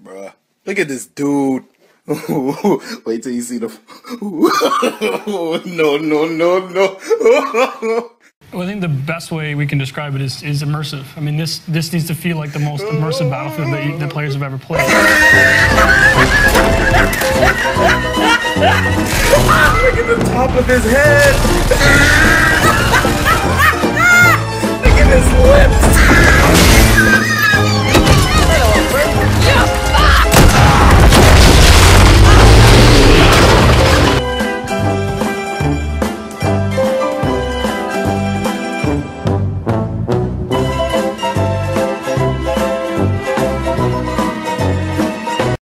Bruh. Look at this dude. Wait till you see the... No, no, no, no. Well, I think the best way we can describe it is immersive. I mean, this needs to feel like the most immersive Battlefield that the players have ever played. Look at the top of his head.